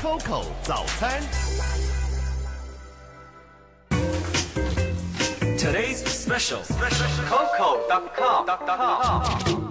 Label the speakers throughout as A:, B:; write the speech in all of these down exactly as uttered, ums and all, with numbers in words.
A: Coco 早餐。Today's special coco dot com。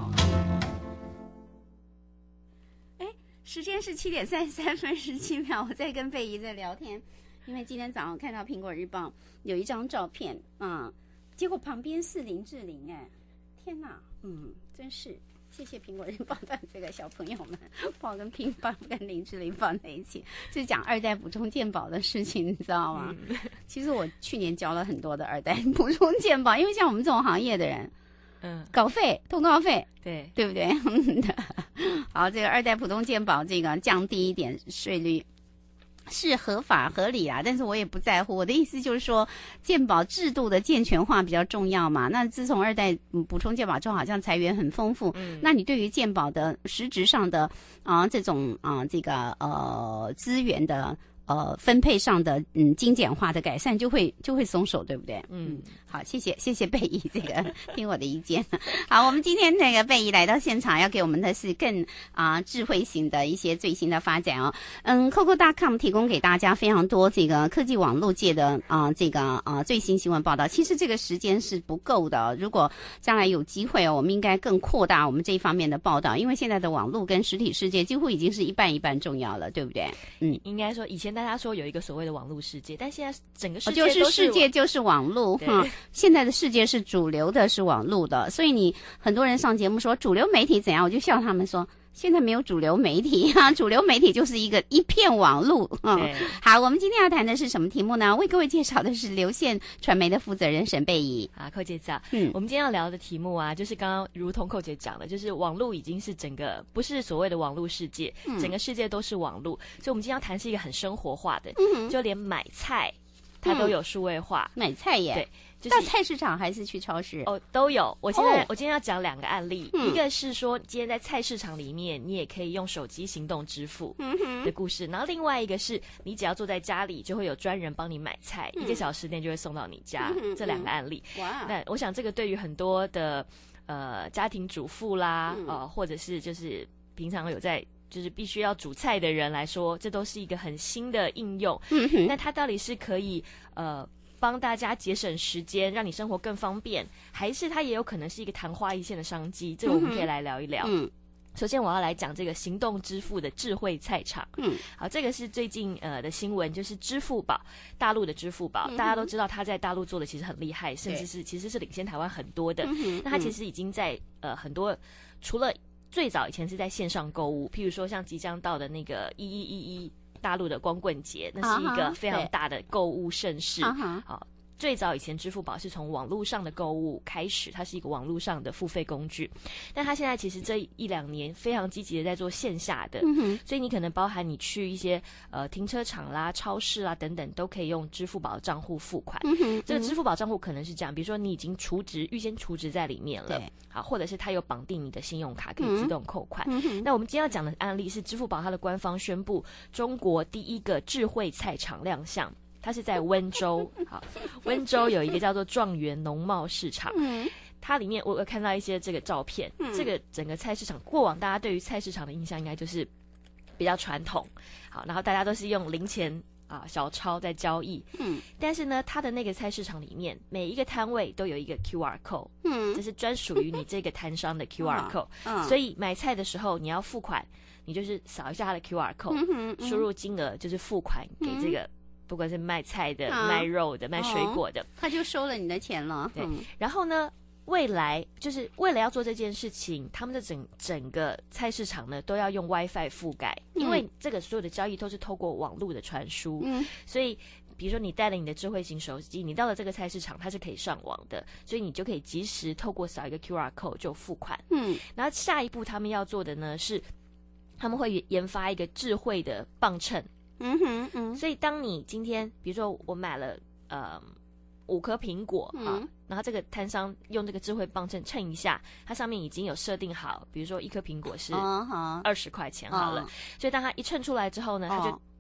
B: 时间是七点三十三分十七秒，我在跟贝姨在聊天，因为今天早上看到苹果日报有一张照片，嗯，结果旁边是林志玲，哎，天哪，嗯，真是谢谢苹果日报的这个小朋友们，把我跟乒乓跟林志玲放在一起，就是讲二代补充健保的事情，你知道吗？嗯、其实我去年教了很多的二代补充健保，因为像我们这种行业的人。嗯，稿费、通告费，对对不对？好，这个二代普通健保这个降低一点税率是合法合理啊，但是我也不在乎。我的意思就是说，健保制度的健全化比较重要嘛。那自从二代补充健保之后，好像财源很丰富。嗯，那你对于健保的实质上的啊、呃、这种啊、呃、这个呃资源的。呃，分配上的嗯精简化的改善就会就会松手，对不对？嗯，好，谢谢谢谢贝姨这个听我的意见。好，我们今天那个贝姨来到现场，要给我们的是更啊、呃、智慧型的一些最新的发展哦。嗯 ，Coco dot com 提供给大家非常多这个科技网络界的啊、呃、这个啊、呃、最新新闻报道。其实这个时间是不够的，如果将来有机会哦，我们应该更扩大我们这一方面的报道，因为现在的网络跟实体世界几乎已经是一半一半重要了，对不对？嗯，
C: 应该说以前。大家说有一个所谓的网络世界，但现在整个世界
B: 都是、哦、就是世界就是网络哈。现在的世界是主流的，是网络的，所以你很多人上节目说主流媒体怎样，我就笑他们说。现在没有主流媒体啊，主流媒体就是一个一片网路。嗯，好，我们今天要谈的是什么题目呢？为各位介绍的是流线传媒的负责人沈贝怡。
C: 啊，寇姐早。嗯，我们今天要聊的题目啊，就是刚刚如同寇姐讲的，就是网路已经是整个不是所谓的网路世界，嗯、整个世界都是网路，所以我们今天要谈是一个很生活化的，嗯、就连买菜它都有数位化。
B: 嗯、买菜耶。
C: 对。
B: 就是、到菜市场还是去超市？
C: 哦，都有。我现在、哦、我今天要讲两个案例，嗯、一个是说今天在菜市场里面，你也可以用手机行动支付的故事，嗯、然后另外一个是你只要坐在家里，就会有专人帮你买菜，嗯、一个小时内就会送到你家。嗯、这两个案例，哇！那我想这个对于很多的呃家庭主妇啦，嗯、呃，或者是就是平常有在。就是必须要煮菜的人来说，这都是一个很新的应用。嗯、那它到底是可以呃帮大家节省时间，让你生活更方便，还是它也有可能是一个昙花一现的商机？这个我们可以来聊一聊。嗯，首先我要来讲这个行动支付的智慧菜场。嗯，好，这个是最近呃的新闻，就是支付宝，大陆的支付宝，嗯、大家都知道它在大陆做的其实很厉害，甚至是其实是领先台湾很多的。嗯、那它其实已经在呃很多除了最早以前是在线上购物，譬如说像即将到的那个一一一一大陆的光棍节，那是一个非常大的购物盛事。Uh-huh, 好，最早以前支付宝是从网络上的购物开始，它是一个网络上的付费工具，但它现在其实这一两年非常积极的在做线下的，嗯、所以你可能包含你去一些呃停车场啦、超市啦等等，都可以用支付宝账户付款。嗯、这个支付宝账户可能是这样，比如说你已经储值、预先储值在里面了，好，或者是它有绑定你的信用卡，可以自动扣款。嗯、那我们今天要讲的案例是支付宝它的官方宣布，中国第一个智慧菜场亮相。它是在温州，好，温州有一个叫做状元农贸市场，嗯、它里面我有看到一些这个照片，嗯、这个整个菜市场，过往大家对于菜市场的印象应该就是比较传统，好，然后大家都是用零钱啊小钞在交易，嗯，但是呢，它的那个菜市场里面每一个摊位都有一个 Q R code， 嗯，这是专属于你这个摊商的 Q R code，嗯、所以买菜的时候你要付款，你就是扫一下它的 Q R code， 嗯嗯、输入金额就是付款给这个。嗯不管是卖菜的、啊、卖肉的、卖水果的，
B: 哦、他就收了你的钱了。
C: 对，嗯、然后呢，未来就是为了要做这件事情，他们的整整个菜市场呢都要用 WiFi 覆盖，嗯、因为这个所有的交易都是透过网络的传输，嗯、所以。比如说你带了你的智慧型手机，你到了这个菜市场，它是可以上网的，所以你就可以及时透过扫一个 Q R code 就付款。嗯，然后下一步他们要做的呢是，他们会研发一个智慧的磅秤。嗯哼嗯，所以当你今天比如说我买了呃五颗苹果哈、嗯，然后这个摊商用这个智慧磅秤称一下，它上面已经有设定好，比如说一颗苹果是二十块钱好了，哦、所以当它一称出来之后呢，它就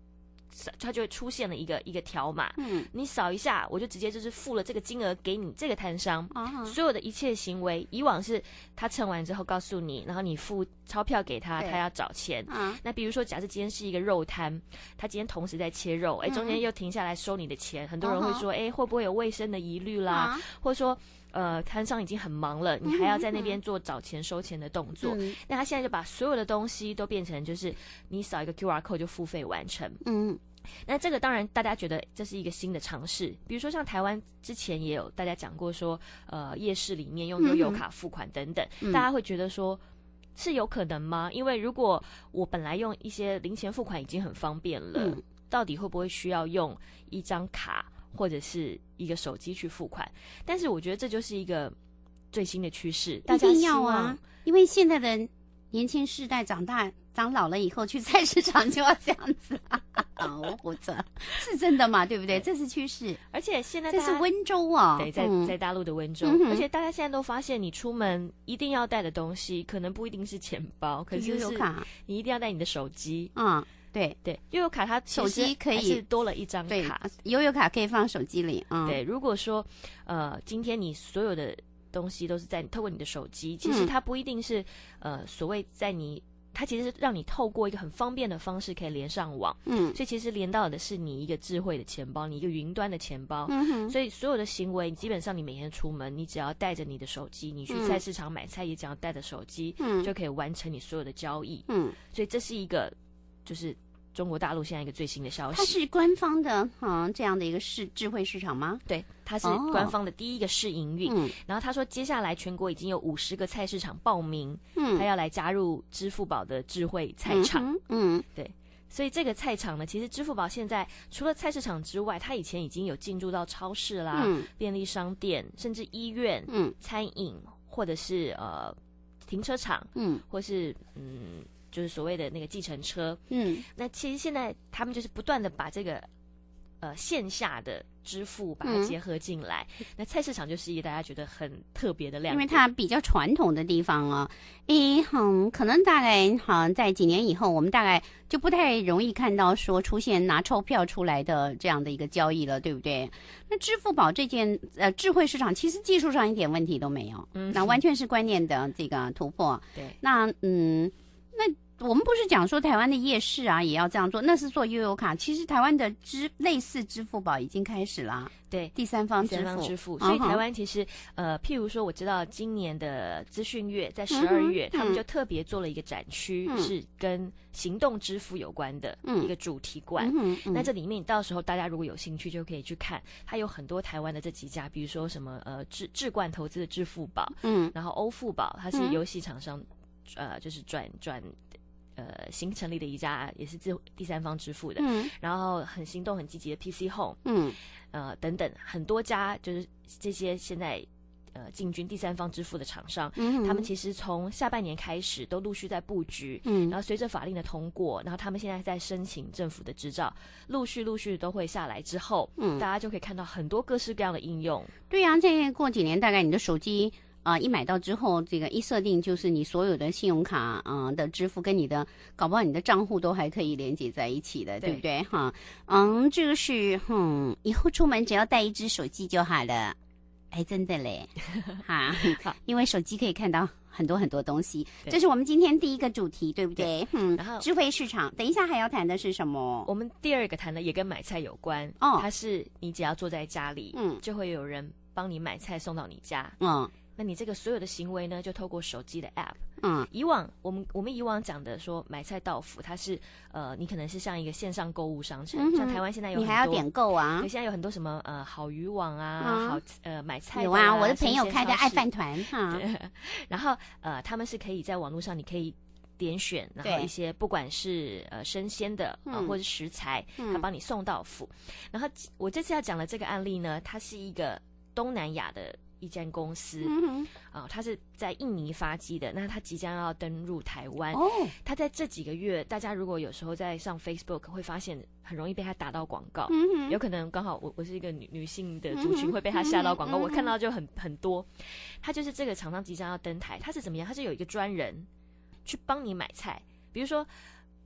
C: 它就会出现了一个一个条码，
B: 嗯，
C: 你扫一下，我就直接就是付了这个金额给你这个摊商。
B: 啊，
C: 所有的一切行为，以往是他称完之后告诉你，然后你付钞票给他，
B: 对
C: 他要找钱。
B: 啊，
C: 那比如说，假设今天是一个肉摊，他今天同时在切肉，哎，中间又停下来收你的钱，很多人会说，哎，会不会有卫生的疑虑啦？
B: 啊
C: 或者说，呃，摊商已经很忙了，你还要在那边做找钱收钱的动作。
B: 嗯
C: 那他现在就把所有的东西都变成就是你扫一个 Q R code 就付费完成。
B: 嗯
C: 那这个当然大家觉得这是一个新的尝试，比如说像台湾之前也有大家讲过说，呃，夜市里面用悠游卡付款等等，
B: 嗯、
C: 大家会觉得说是有可能吗？因为如果我本来用一些零钱付款已经很方便了，
B: 嗯、
C: 到底会不会需要用一张卡或者是一个手机去付款？但是我觉得这就是一个最新的趋势，大家
B: 一定要啊，因为现在的年轻世代长大长老了以后去菜市场就要这样子啊，我胡扯，是真的嘛？对不对？这是趋势，
C: 而且现在
B: 这是温州啊，
C: 对，在、嗯、在大陆的温州、嗯，而且大家现在都发现，你出门一定要带的东西，可能不一定是钱包，可是是你一定要带你的手机，
B: 嗯。对
C: 对，悠游卡它
B: 手机可以
C: 是多了一张卡，
B: 悠游卡可以放手机里。嗯，
C: 对，如果说呃，今天你所有的东西都是在透过你的手机，其实它不一定是、嗯、呃所谓在你，它其实是让你透过一个很方便的方式可以连上网。嗯，所以其实连到的是你一个智慧的钱包，你一个云端的钱包。嗯哼，所以所有的行为，基本上你每天出门，你只要带着你的手机，你去菜市场买菜也只要带着手机，嗯，就可以完成你所有的交易。嗯，所以这是一个就是中国大陆现在一个最新的消息。
B: 它是官方的嗯这样的一个市智慧市场吗？
C: 对，它是官方的第一个试营运。嗯，然后他说接下来全国已经有五十个菜市场报名，嗯，他要来加入支付宝的智慧菜场。嗯，嗯对。所以这个菜场呢，其实支付宝现在除了菜市场之外，它以前已经有进驻到超市啦、嗯、便利商店，甚至医院、嗯、餐饮，或者是呃停车场，嗯，或是嗯。就是所谓的那个计程车，嗯，那其实现在他们就是不断的把这个呃线下的支付把它结合进来、嗯。那菜市场就是一个大家觉得很特别的亮点，
B: 因为它比较传统的地方啊。诶，嗯，可能大概好像在几年以后，我们大概就不太容易看到说出现拿钞票出来的这样的一个交易了，对不对？那支付宝这件呃智慧市场，其实技术上一点问题都没有，嗯，那完全是观念的这个突破。
C: 对，
B: 那嗯，那。我们不是讲说台湾的夜市啊也要这样做，那是做悠游卡。其实台湾的支类似支付宝已经开始啦，
C: 对，
B: 第三方支付，
C: 第三方支付。所以台湾其实、嗯、呃，譬如说我知道今年的资讯月在十二月、嗯，他们就特别做了一个展区、嗯，是跟行动支付有关的一个主题馆。嗯嗯、那这里面到时候大家如果有兴趣就可以去看，它有很多台湾的这几家，比如说什么呃智智冠投资的支付宝，嗯，然后欧付宝，它是游戏厂商、嗯、呃就是转转。呃，新成立的一家也是自第三方支付的，嗯，然后很行动、很积极的 P C Home， 嗯，呃，等等，很多家就是这些现在呃进军第三方支付的厂商，嗯，他们其实从下半年开始都陆续在布局，嗯，然后随着法令的通过，然后他们现在在申请政府的执照，陆续陆续都会下来之后，嗯，大家就可以看到很多各式各样的应用。
B: 对啊，这过几年大概你的手机。啊、呃，一买到之后，这个一设定就是你所有的信用卡啊、呃、的支付跟你的，搞不好你的账户都还可以连接在一起的， 对, 对不对？哈，嗯，这个是，嗯，以后出门只要带一只手机就好了。哎，真的嘞，哈，因为手机可以看到很多很多东西。这是我们今天第一个主题，对不对？对嗯，然后智慧市场，等一下还要谈的是什么？
C: 我们第二个谈的也跟买菜有关哦，它是你只要坐在家里，嗯，就会有人帮你买菜送到你家，嗯。那你这个所有的行为呢，就透过手机的 App。嗯，以往我们我们以往讲的说买菜到府，它是呃，你可能是像一个线上购物商城，嗯、像台湾现在有很多，
B: 你还要点购啊。
C: 对，现在有很多什么呃好渔网啊，嗯、好呃买菜、啊、
B: 有啊，我的朋友开的爱饭团哈。
C: 然后呃，他们是可以在网络上，你可以点选，然后一些不管是呃生鲜的啊、呃、或者食材，嗯、他帮你送到府。然后我这次要讲的这个案例呢，它是一个东南亚的。一间公司，嗯啊、呃，它是在印尼发迹的，那它即将要登入台湾。哦，它在这几个月，大家如果有时候在上 Facebook 会发现，很容易被它打到广告。嗯，有可能刚好我我是一个女女性的族群，会被它吓到广告，嗯、我看到就很很多。它就是这个厂商即将要登台，它是怎么样？它是有一个专人去帮你买菜，比如说。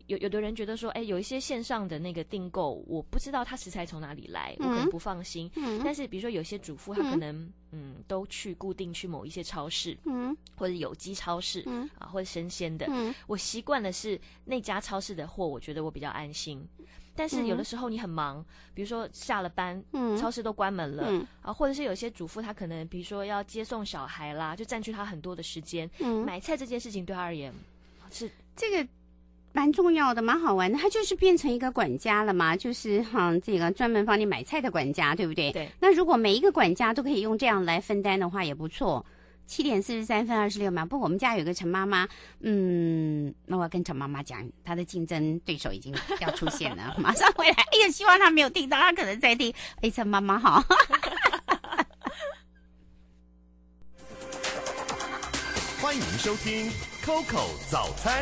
C: 有有的人觉得说，哎，有一些线上的那个订购，我不知道它食材从哪里来，我可能不放心。嗯、但是比如说有些主妇，她可能嗯嗯都去固定去某一些超市，嗯，或者有机超市，嗯啊，或者生鲜的，嗯，我习惯的是那家超市的货，我觉得我比较安心。但是有的时候你很忙，比如说下了班，嗯，超市都关门了，嗯啊，或者是有些主妇她可能比如说要接送小孩啦，就占据她很多的时间，嗯，买菜这件事情对她而言是
B: 这个蛮重要的，蛮好玩的，她就是变成一个管家了嘛，就是哈、嗯、这个专门帮你买菜的管家，对不对？
C: 对。
B: 那如果每一个管家都可以用这样来分担的话，也不错。七点四十三分二十六秒。不过我们家有个陈妈妈，嗯，那我要跟陈妈妈讲，她的竞争对手已经要出现了，马上回来。哎呀，希望她没有听到，她可能在听。哎，陈妈妈好。
A: 欢迎收听 Coco 早餐。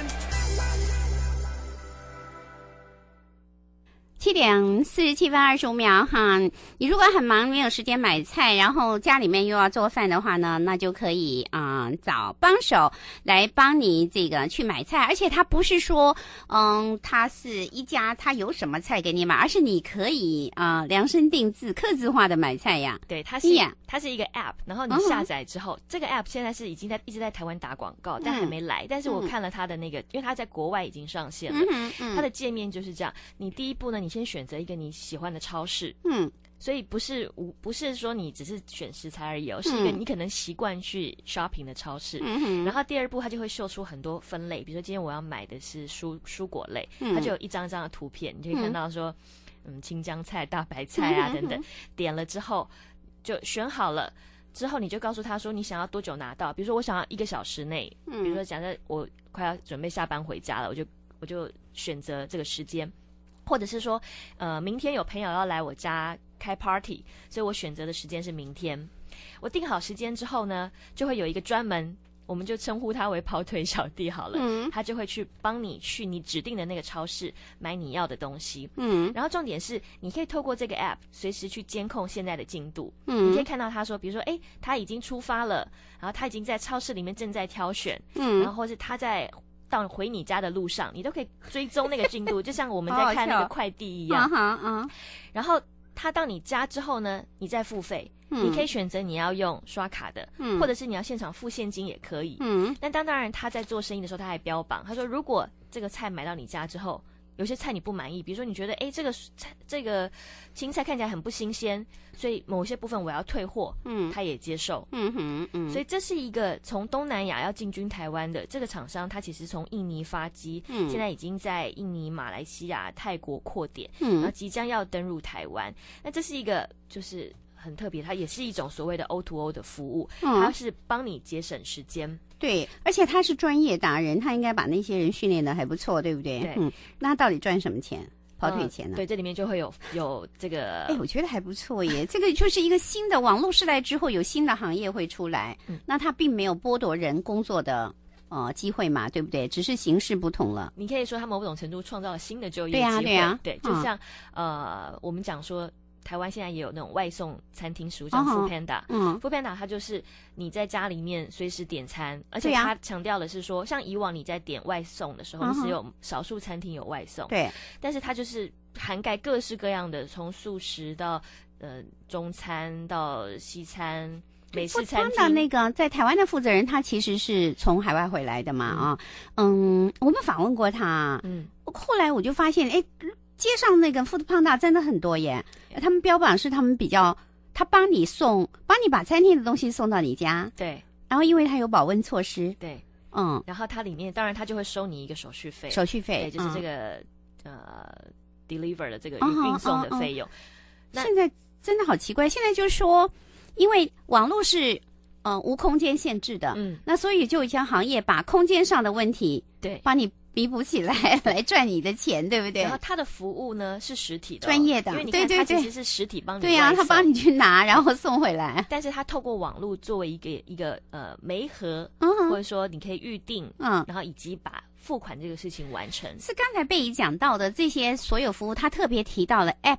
B: 七点四十七分二十五秒哈，你如果很忙没有时间买菜，然后家里面又要做饭的话呢，那就可以啊、呃、找帮手来帮你这个去买菜，而且他不是说嗯他是一家他有什么菜给你买，而是你可以啊、呃、量身定制、客制化的买菜呀。
C: 对，它是、yeah. 它是一个 app， 然后你下载之后，嗯、这个 app 现在是已经在一直在台湾打广告，但还没来。嗯、但是我看了它的那个，因为它在国外已经上线了，嗯嗯、它的界面就是这样。你第一步呢，你先选择一个你喜欢的超市，嗯，所以不是不是说你只是选食材而已哦，是一个你可能习惯去 shopping 的超市。嗯、然后第二步，它就会秀出很多分类，比如说今天我要买的是蔬蔬果类，嗯、它就有一张一张的图片，你就可以看到说，嗯，青江菜、大白菜啊等等。点了之后就选好了。之后你就告诉他说你想要多久拿到，比如说我想要一个小时内，嗯、比如说假设我快要准备下班回家了，我就我就选择这个时间，或者是说呃明天有朋友要来我家开 party， 所以我选择的时间是明天。我定好时间之后呢，就会有一个专门，我们就称呼他为跑腿小弟好了，嗯、他就会去帮你去你指定的那个超市买你要的东西。嗯，然后重点是你可以透过这个 app 随时去监控现在的进度。嗯，你可以看到他说，比如说，哎，他已经出发了，然后他已经在超市里面正在挑选，嗯，然后或是他在到回你家的路上，你都可以追踪那个进度，就像我们在看那个快递一样。嗯嗯，然后他到你家之后呢，你再付费。嗯、你可以选择你要用刷卡的，嗯、或者是你要现场付现金也可以。嗯，但当当然他在做生意的时候，他还标榜，他说如果这个菜买到你家之后，有些菜你不满意，比如说你觉得哎这个菜这个青菜看起来很不新鲜，所以某些部分我要退货，嗯，他也接受。嗯哼嗯，所以这是一个从东南亚要进军台湾的这个厂商，他其实从印尼发迹，嗯，现在已经在印尼、马来西亚、泰国扩点，嗯，然后即将要登入台湾。那这是一个就是很特别，它也是一种所谓的 O to O 的服务，嗯、它是帮你节省时间。
B: 对，而且他是专业达人，他应该把那些人训练的还不错，对不对？
C: 对，
B: 嗯，那到底赚什么钱？跑腿钱呢、
C: 呃？对，这里面就会有有这个，
B: 哎，我觉得还不错耶。这个就是一个新的网络时代之后，有新的行业会出来，嗯、那他并没有剥夺人工作的呃机会嘛，对不对？只是形式不同了。
C: 你可以说他某种程度创造了新的就业机会。
B: 对啊，对啊，
C: 对，就像、嗯、呃，我们讲说。台湾现在也有那种外送餐厅食物，像 Foodpanda， 嗯 ，Foodpanda 它就是你在家里面随时点餐，而且它强调的是说，像以往你在点外送的时候，你只有少数餐厅有外送，
B: 对，
C: 但是它就是涵盖各式各样的，从素食到呃中餐到西餐。美式餐厅
B: 的那个在台湾的负责人，他其实是从海外回来的嘛啊，嗯，嗯我们访问过他，嗯，后来我就发现，哎。街上那个 Foodpanda 真的很多耶，他们标榜是他们比较，他帮你送，帮你把餐厅的东西送到你家，
C: 对，
B: 然后因为它有保温措施，
C: 对，嗯，然后它里面当然它就会收你一个手续费，
B: 手续费，
C: 对，就是这个、嗯、呃 deliver 的这个运、哦、运送的费用。哦
B: 哦、现在真的好奇怪，现在就是说，因为网络是呃无空间限制的，嗯，那所以就有一些行业把空间上的问题，
C: 对，
B: 帮你。弥补起来来赚你的钱，对不对？
C: 然后他的服务呢是实体的、
B: 专业的，
C: 因为你看他其实是实体帮你
B: 对呀、啊，他帮你去拿，然后送回来。
C: 但是他透过网络作为一个一个呃媒合，嗯，或者说你可以预定，嗯，然后以及把付款这个事情完成。
B: 是刚才贝姨讲到的这些所有服务，他特别提到了 App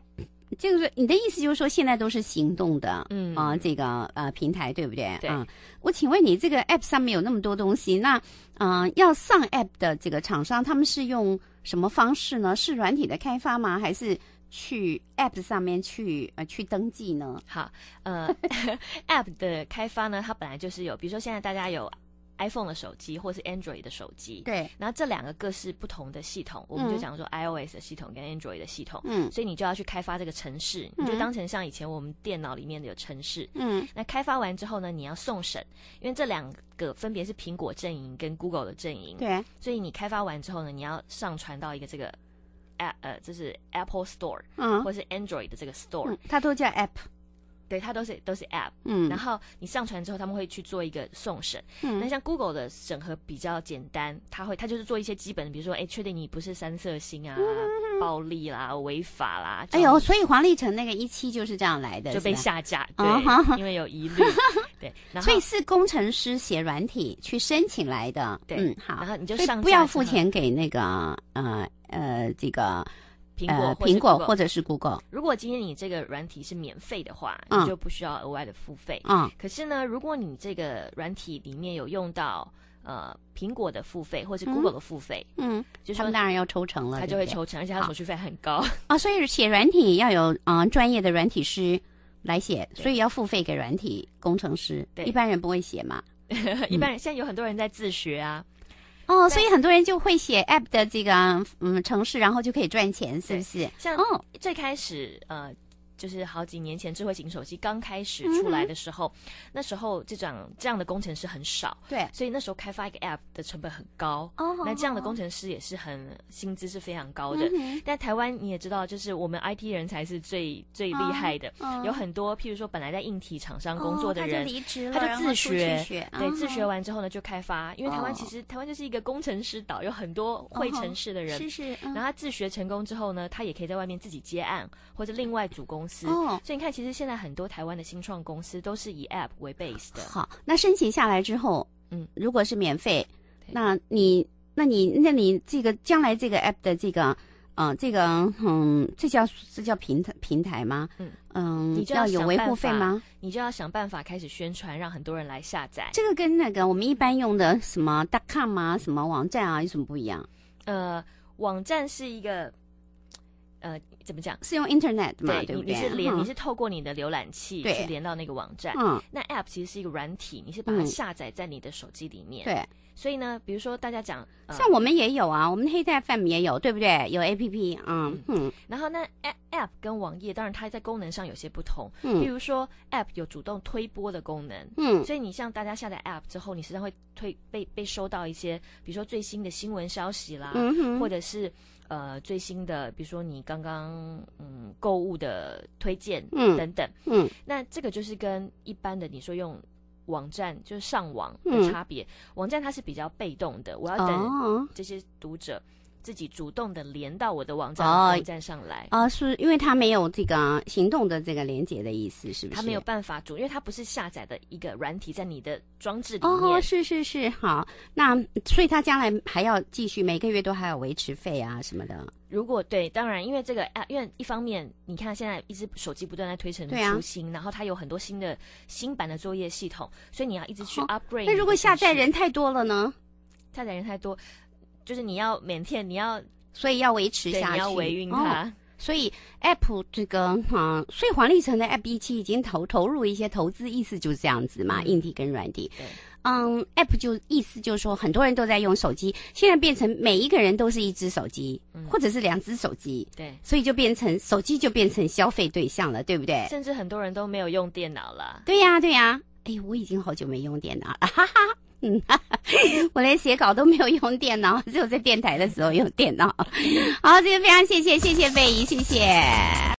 B: 这个你的意思就是说，现在都是行动的，
C: 嗯
B: 啊、呃，这个呃平台对不对？
C: 对。
B: 嗯，我请问你，这个 App 上面有那么多东西，那嗯、呃，要上 App 的这个厂商，他们是用什么方式呢？是软体的开发吗？还是去 App 上面去呃去登记呢？
C: 好，呃，App 的开发呢，它本来就是有，比如说现在大家有 iPhone 的手机或是 Android 的手机，
B: 对，
C: 然后这两个各是不同的系统，我们就讲说 iOS 的系统跟 Android 的系统，
B: 嗯，
C: 所以你就要去开发这个程式，你就当成像以前我们电脑里面的有程式，
B: 嗯，
C: 那开发完之后呢，你要送审，因为这两个分别是苹果阵营跟 Google 的阵营，
B: 对，
C: 所以你开发完之后呢，你要上传到一个这个 App 呃，这是 Apple Store，
B: 嗯，
C: 或是 Android 的这个 Store，、
B: 嗯、它都叫 App。
C: 对，它都是都是 App，
B: 嗯，
C: 然后你上传之后，他们会去做一个送审。嗯，那像 Google 的审核比较简单，它会它就是做一些基本的，比如说，哎，确定你不是三色星啊、嗯、暴力啦、违法啦。
B: 哎呦，所以黄立成那个一期就是这样来的，
C: 就被下架，对，
B: 嗯、
C: 因为有疑虑。对，然后
B: 所以是工程师写软体去申请来的。
C: 对，
B: 嗯，好，
C: 然后你就上
B: 不要付钱给那个呃呃这个。
C: 苹果、
B: 呃、苹果或者是 Google，
C: 如果今天你这个软体是免费的话，
B: 嗯、
C: 你就不需要额外的付费。
B: 嗯，
C: 可是呢，如果你这个软体里面有用到呃苹果的付费或是 Google 的付费，
B: 嗯，
C: 就
B: 他们当然要抽成了，
C: 他就会抽成，而且他手续费很高
B: 啊。所以写软体要有嗯、呃、专业的软体师来写，所以要付费给软体工程师，
C: 对，
B: 一般人不会写嘛。
C: 一般人、嗯、现在有很多人在自学啊。
B: 哦，所以很多人就会写 App 的这个嗯程式，然后就可以赚钱，是不是？
C: 像哦，最开始呃，就是好几年前智慧型手机刚开始出来的时候，嗯、那时候这种这样的工程师很少，
B: 对，
C: 所以那时候开发一个 App 的成本很高。哦，那这样的工程师也是很薪资是非常高的。嗯、但台湾你也知道，就是我们 I T 人才是最最厉害的，哦、有很多譬如说本来在硬体厂商工作的人，
B: 哦、他就离职了，
C: 他就自学，
B: 学
C: 对，
B: 哦、
C: 自学完之后呢就开发，因为台湾其实、哦、台湾就是一个工程师岛，有很多会程式的人，
B: 哦、是是，
C: 嗯、然后他自学成功之后呢，他也可以在外面自己接案或者另外组公司。
B: 哦，
C: 所以你看，其实现在很多台湾的新创公司都是以 App 为 base 的。
B: 好，那申请下来之后，
C: 嗯，
B: 如果是免费，那你，那你，那你这个将来这个 App 的这个，嗯、呃，这个，嗯，这叫这叫平台平台吗？
C: 嗯
B: 嗯，
C: 你就要
B: 有维护费吗？
C: 你就要想办法开始宣传，让很多人来下载。
B: 这个跟那个我们一般用的什么 .com 啊，什么网站啊，有什么不一样？
C: 呃，网站是一个。呃，怎么讲？
B: 是用 Internet 嘛？
C: 对，
B: 对不对？
C: 你是连、
B: 嗯、
C: 你是透过你的浏览器去连到那个网站。
B: 嗯，
C: 那 App 其实是一个软体，你是把它下载在你的手机里面。
B: 对、嗯，
C: 所以呢，比如说大家讲，呃、
B: 像我们也有啊，我们黑带 F M 也有，对不对？有 A P P， 嗯嗯。
C: 然后呢 ，App 跟网页，当然它在功能上有些不同。
B: 嗯，
C: 比如说 App 有主动推播的功能。
B: 嗯，
C: 所以你像大家下载 App 之后，你实际上会推被被收到一些，比如说最新的新闻消息啦，
B: 嗯、
C: 或者是。呃，最新的，比如说你刚刚嗯购物的推荐，嗯等等，
B: 嗯，
C: 那这个就是跟一般的你说用网站就是上网的差别。嗯、网站它是比较被动的，我要等这些读者自己主动的连到我的网站、哦、网站上来。
B: 啊、呃，是因为它没有这个行动的这个连接的意思，是不是？
C: 它没有办法主，因为它不是下载的一个软体在你的装置里面。
B: 哦，是是是，好，那所以它将来还要继续每个月都还有维持费啊什么的。
C: 如果对，当然，因为这个 App， 因为一方面，你看现在一直手机不断在推陈出新，啊、然后它有很多新的新版的作业系统，所以你要一直去 upgrade、哦。
B: 那如果下载人太多了呢？
C: 下载人太多，就是你要每天你要，
B: 所以要维持下去，
C: 你要维运它。
B: 哦，所以 App 这个哈、嗯，所以黄立成的 App 一期已经投投入一些投资，意思就是这样子嘛，嗯、硬体跟软体。
C: 对。
B: 嗯 ，App 就意思就是说，很多人都在用手机，现在变成每一个人都是一只手机，嗯、或者是两只手机，
C: 对，
B: 所以就变成手机就变成消费对象了，对不对？
C: 甚至很多人都没有用电脑了。
B: 对呀、啊，对呀、啊，哎，我已经好久没用电脑了，哈哈，嗯，我连写稿都没有用电脑，只有在电台的时候用电脑。好，这个非常谢谢，谢谢贝姨，谢谢。